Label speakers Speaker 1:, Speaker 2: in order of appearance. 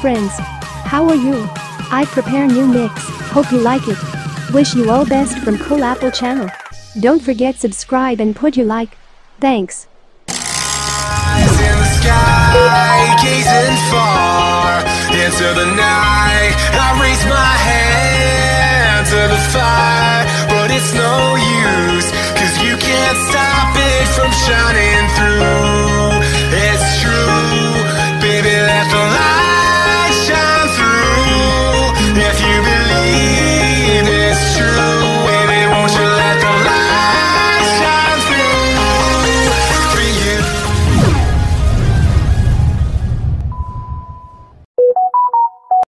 Speaker 1: friends. How are you? I prepare new mix, hope you like it. Wish you all best from Coolapple channel. Don't forget subscribe and put your like. Thanks.
Speaker 2: Eyes in the sky, gazing far into the night. I raise my hand to the fire, but it's no use, 'cause you can't stop it from shining through.